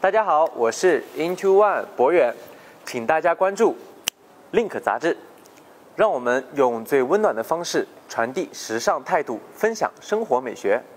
大家好，我是 Into One 博远，请大家关注 Link 杂志，让我们用最温暖的方式传递时尚态度，分享生活美学。